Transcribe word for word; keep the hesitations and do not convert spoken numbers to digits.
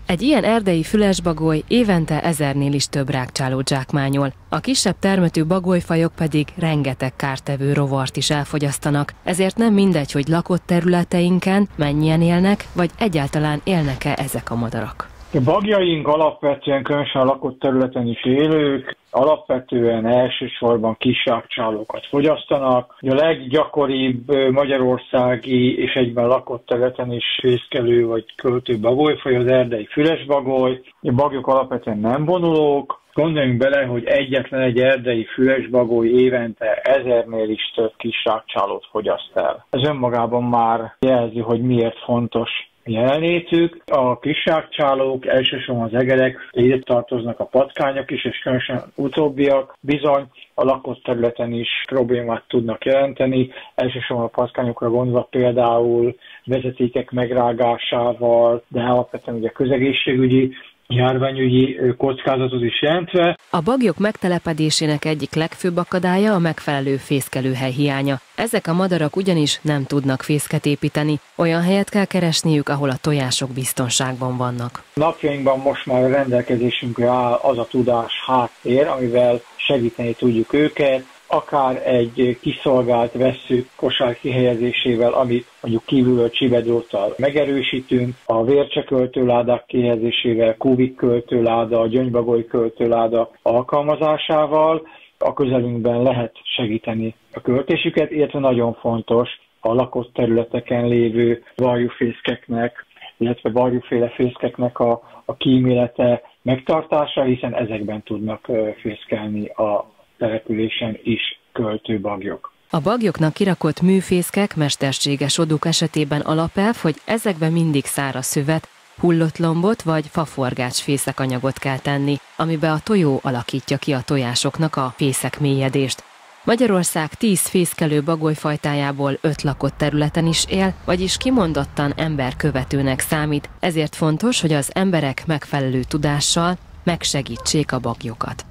Egy ilyen erdei fülesbagoly évente ezernél is több rágcsálót zsákmányol. A kisebb termetű bagolyfajok pedig rengeteg kártevő rovart is elfogyasztanak, ezért nem mindegy, hogy lakott területeinken mennyien élnek, vagy egyáltalán élnek-e ezek a madarak. A bagjaink alapvetően, különösen a lakott területen is élők, alapvetően elsősorban kis rágcsálókat fogyasztanak. A leggyakoribb magyarországi és egyben lakott területen is fészkelő vagy költő bagolyfaj az erdei fülesbagoly. A bagyok alapvetően nem vonulók. Gondoljunk bele, hogy egyetlen egy erdei fülesbagoly évente ezernél is több kis rágcsálót fogyaszt el. Ez önmagában már jelzi, hogy miért fontos jelenlétük. A kis rágcsálók, elsősorban az egerek, ide tartoznak a patkányok is, és különösen utóbbiak bizony a lakott területen is problémát tudnak jelenteni. Elsősorban a patkányokra gondolva például vezetékek megrágásával, de alapvetően ugye közegészségügyi, járványügyi kockázatot is jelentve. A bagyok megtelepedésének egyik legfőbb akadálya a megfelelő fészkelőhely hiánya. Ezek a madarak ugyanis nem tudnak fészket építeni, olyan helyet kell keresniük, ahol a tojások biztonságban vannak. Napjainkban most már a rendelkezésünkre áll az a tudás háttér, amivel segíteni tudjuk őket, akár egy kiszolgált vessző kosár kihelyezésével, amit mondjuk kívülről csibedróttal megerősítünk, a vércseköltőládák kihelyezésével, kúvik költőláda, gyöngybagoly költőláda alkalmazásával a közelünkben lehet segíteni a költésüket, illetve nagyon fontos a lakott területeken lévő varjúfészkeknek, illetve varjúféle fészkeknek a, a kímélete megtartása, hiszen ezekben tudnak fészkelni a településen is költő bagyok. A bagyoknak kirakott műfészkek, mesterséges odúk esetében alapelv, hogy ezekbe mindig száraz szövet, hullott lombot vagy faforgács fészekanyagot kell tenni, amibe a tojó alakítja ki a tojásoknak a fészek mélyedést. Magyarország tíz fészkelő bagolyfajtájából öt lakott területen is él, vagyis kimondottan emberkövetőnek számít, ezért fontos, hogy az emberek megfelelő tudással megsegítsék a bagyokat.